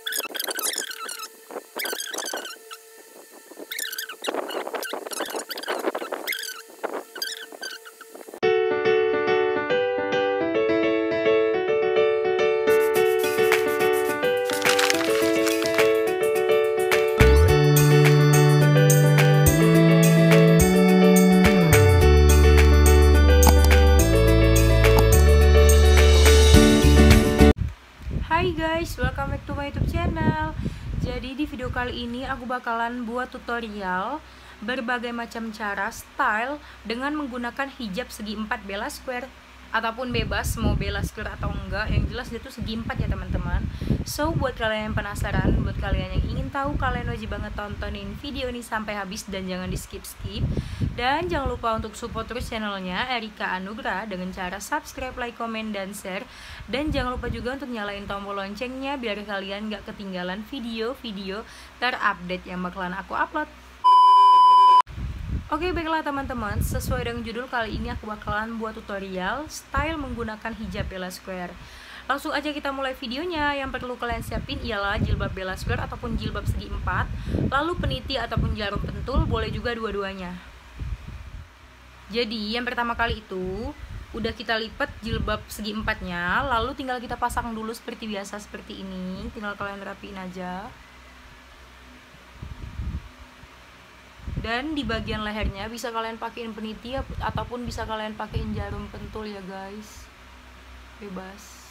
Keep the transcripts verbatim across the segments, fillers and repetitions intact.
Hai guys, welcome back to my YouTube channel. Jadi di video kali ini aku bakalan buat tutorial berbagai macam cara style dengan menggunakan hijab segi empat Bella Square ataupun bebas mau Bella Square atau enggak, yang jelas itu segi empat ya teman-teman. So buat kalian yang penasaran, buat kalian yang ingin tahu, kalian wajib banget tontonin video ini sampai habis dan jangan di skip-skip. Dan jangan lupa untuk support terus channelnya Erika Anugrah dengan cara subscribe, like, komen, dan share. Dan jangan lupa juga untuk nyalain tombol loncengnya biar kalian gak ketinggalan video-video terupdate yang bakalan aku upload. Oke, baiklah teman-teman, sesuai dengan judul, kali ini aku bakalan buat tutorial style menggunakan hijab Bella Square. Langsung aja kita mulai videonya. Yang perlu kalian siapin ialah jilbab Bella Square ataupun jilbab segi empat, lalu peniti ataupun jarum pentul, boleh juga dua-duanya. Jadi yang pertama kali itu udah kita lipat jilbab segi empatnya, lalu tinggal kita pasang dulu seperti biasa seperti ini. Tinggal kalian rapiin aja. Dan di bagian lehernya bisa kalian pakein peniti ataupun bisa kalian pakein jarum pentul ya guys, bebas.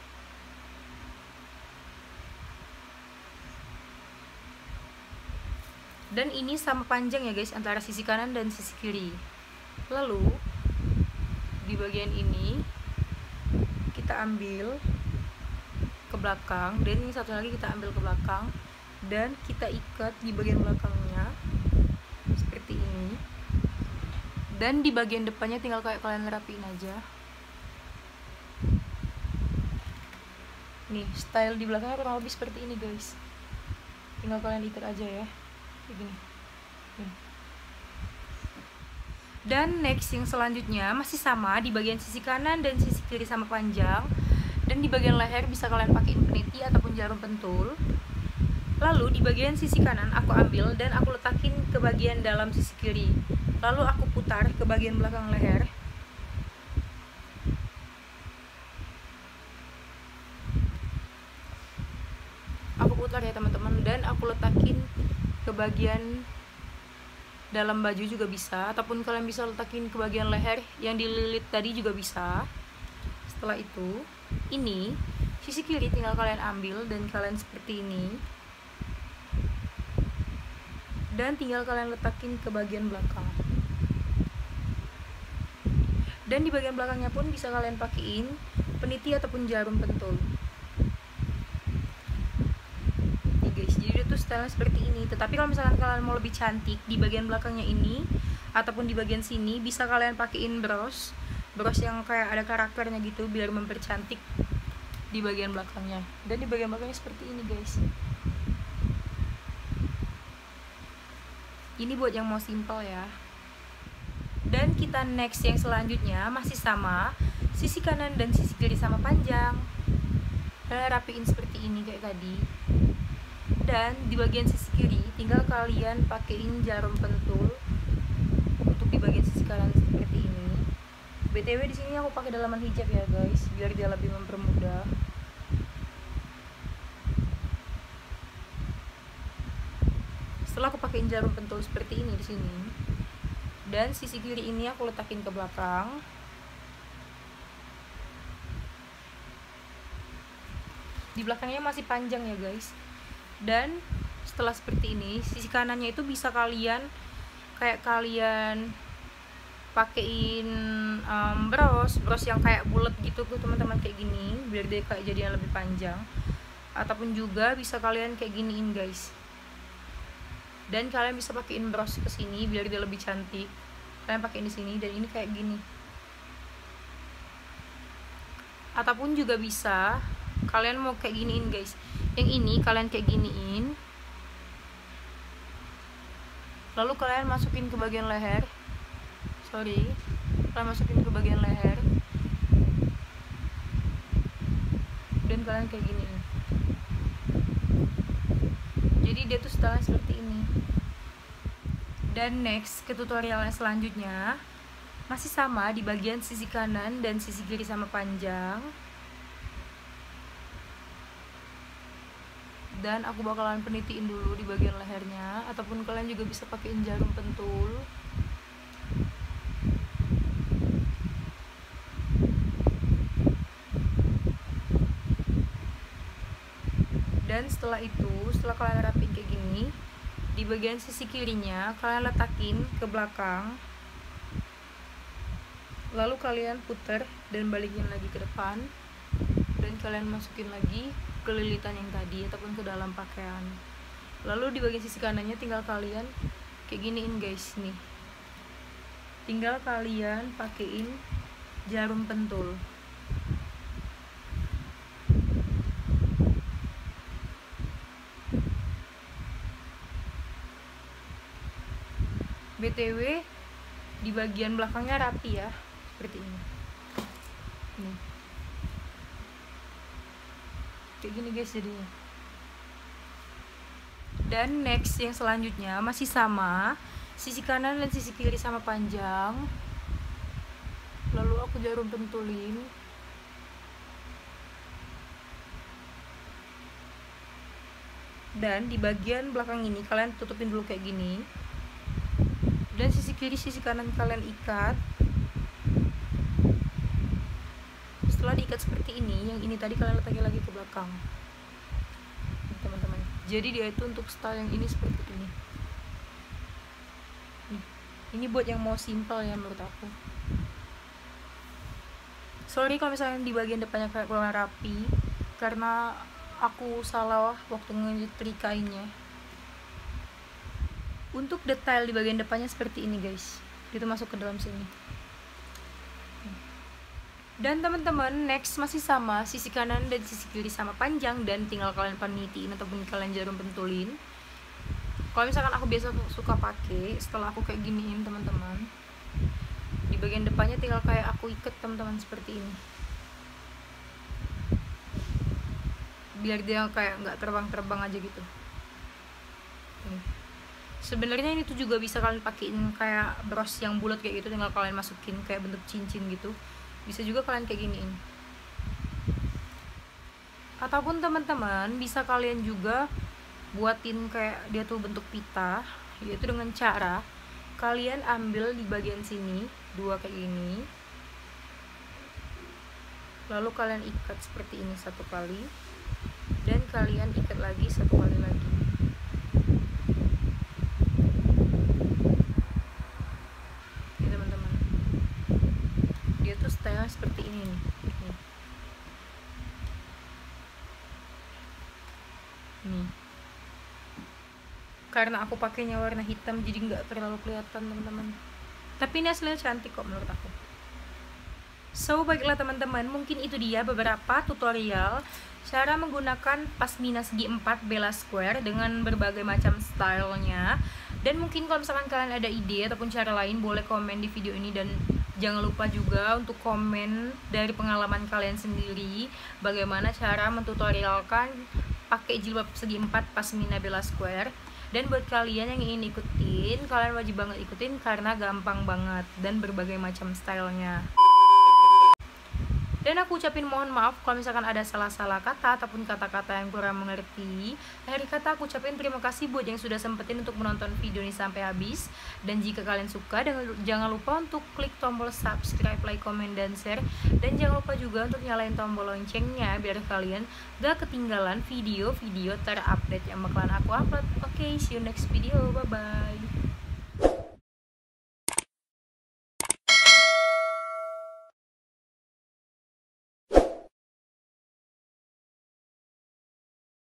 Dan ini sama panjang ya guys antara sisi kanan dan sisi kiri. Lalu di bagian ini kita ambil ke belakang, dan ini satu lagi kita ambil ke belakang dan kita ikat di bagian belakangnya seperti ini. Dan di bagian depannya tinggal kayak kalian rapiin aja. Nih, style di belakangnya kurang lebih seperti ini guys. Tinggal kalian ikat aja ya, kayak gini. Nih. Dan next yang selanjutnya masih sama, di bagian sisi kanan dan sisi kiri sama panjang. Dan di bagian leher bisa kalian pakein peniti ataupun jarum pentul. Lalu di bagian sisi kanan aku ambil dan aku letakin ke bagian dalam sisi kiri. Lalu aku putar ke bagian belakang leher. Aku putar ya teman-teman, dan aku letakin ke bagian dalam baju juga bisa, ataupun kalian bisa letakin ke bagian leher yang dililit tadi juga bisa. Setelah itu, ini sisi kiri tinggal kalian ambil dan kalian seperti ini, dan tinggal kalian letakin ke bagian belakang. Dan di bagian belakangnya pun bisa kalian pakein peniti ataupun jarum pentul. Jadi itu style seperti ini. Tetapi kalau misalkan kalian mau lebih cantik, di bagian belakangnya ini ataupun di bagian sini bisa kalian pakein bros bros yang kayak ada karakternya gitu biar mempercantik di bagian belakangnya. Dan di bagian belakangnya seperti ini guys. Ini buat yang mau simple ya. Dan kita next yang selanjutnya masih sama, sisi kanan dan sisi kiri sama panjang. Kalian rapiin seperti ini kayak tadi. Dan di bagian sisi kiri tinggal kalian pakein jarum pentul untuk di bagian sisi kanan seperti ini. B T W di sini aku pakai dalaman hijab ya guys, biar dia lebih mempermudah. Setelah aku pakein jarum pentul seperti ini di sini, dan sisi kiri ini aku letakin ke belakang. Di belakangnya masih panjang ya guys. Dan setelah seperti ini, sisi kanannya itu bisa kalian kayak kalian pakein um, bros bros yang kayak bulat gitu tuh teman-teman, kayak gini biar dia kayak jadi yang lebih panjang. Ataupun juga bisa kalian kayak giniin guys. Dan kalian bisa pakein bros ke sini biar dia lebih cantik. Kalian pakein di sini dan ini kayak gini. Ataupun juga bisa kalian mau kayak giniin guys. Yang ini kalian kayak giniin, lalu kalian masukin ke bagian leher. Sorry, kalian masukin ke bagian leher, dan kalian kayak giniin. Jadi dia tuh stylenya seperti ini. Dan next ke tutorial yang selanjutnya, masih sama di bagian sisi kanan dan sisi kiri sama panjang. Dan aku bakalan penitiin dulu di bagian lehernya, ataupun kalian juga bisa pakein jarum pentul. Dan setelah itu, setelah kalian rapin kayak gini, di bagian sisi kirinya kalian letakin ke belakang, lalu kalian putar dan balikin lagi ke depan, dan kalian masukin lagi ke lilitan yang tadi ataupun ke dalam pakaian. Lalu di bagian sisi kanannya tinggal kalian kayak giniin guys nih, tinggal kalian pakein jarum pentul. B T W di bagian belakangnya rapi ya, seperti ini. Nih. Kayak gini guys jadinya. Dan next yang selanjutnya masih sama, sisi kanan dan sisi kiri sama panjang. Lalu aku jarum pentulin. Dan di bagian belakang ini kalian tutupin dulu kayak gini. Dan sisi kiri sisi kanan kalian ikat. Setelah diikat seperti ini, yang ini tadi kalian letakin lagi ke belakang, teman-teman. Jadi dia itu untuk style yang ini seperti ini. Nih, ini buat yang mau simple ya menurut aku. Sorry kalau misalnya di bagian depannya kayak kurang rapi, karena aku salah waktu nyetrikainnya. Untuk detail di bagian depannya seperti ini guys, itu masuk ke dalam sini. Dan teman-teman, next masih sama, sisi kanan dan sisi kiri sama panjang, dan tinggal kalian penitiin ataupun kalian jarum pentulin. Kalau misalkan aku biasa suka pakai, setelah aku kayak giniin teman-teman, di bagian depannya tinggal kayak aku ikat teman-teman seperti ini, biar dia kayak nggak terbang-terbang aja gitu. Sebenarnya ini tuh juga bisa kalian pakein kayak bros yang bulat kayak gitu, tinggal kalian masukin kayak bentuk cincin gitu. Bisa juga kalian kayak giniin. Ataupun teman-teman bisa kalian juga buatin kayak dia tuh bentuk pita, yaitu dengan cara kalian ambil di bagian sini dua kayak gini, lalu kalian ikat seperti ini satu kali, dan kalian ikat lagi satu kali lagi. Ini teman-teman, dia tuh style seperti ini nih. Nih. Nih. Karena aku pakainya warna hitam jadi nggak terlalu kelihatan teman-teman. Tapi ini hasilnya cantik kok menurut aku. So baiklah teman-teman, mungkin itu dia beberapa tutorial cara menggunakan pasmina segi empat Bella Square dengan berbagai macam stylenya. Dan mungkin kalau misalkan kalian ada ide ataupun cara lain, boleh komen di video ini. Dan jangan lupa juga untuk komen dari pengalaman kalian sendiri, bagaimana cara mentutorialkan pakai jilbab segi empat pasmina Bella Square. Dan buat kalian yang ingin ikutin, kalian wajib banget ikutin karena gampang banget dan berbagai macam stylenya. Dan aku ucapin mohon maaf kalau misalkan ada salah-salah kata ataupun kata-kata yang kurang mengerti. Akhir kata aku ucapin terima kasih buat yang sudah sempetin untuk menonton video ini sampai habis. Dan jika kalian suka, jangan lupa untuk klik tombol subscribe, like, comment, dan share. Dan jangan lupa juga untuk nyalain tombol loncengnya biar kalian gak ketinggalan video-video terupdate yang bakalan aku upload. Oke, okay, see you next video, bye-bye.